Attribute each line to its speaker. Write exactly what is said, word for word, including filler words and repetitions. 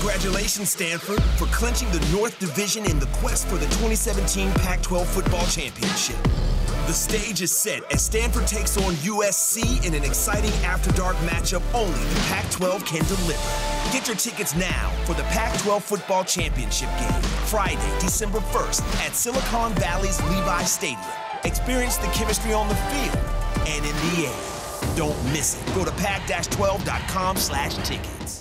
Speaker 1: Congratulations, Stanford, for clinching the North Division in the quest for the twenty seventeen Pac twelve Football Championship. The stage is set as Stanford takes on U S C in an exciting after-dark matchup only the Pac twelve can deliver. Get your tickets now for the Pac twelve Football Championship Game, Friday, December first at Silicon Valley's Levi Stadium. Experience the chemistry on the field and in the air. Don't miss it. Go to pac twelve dot com slash tickets.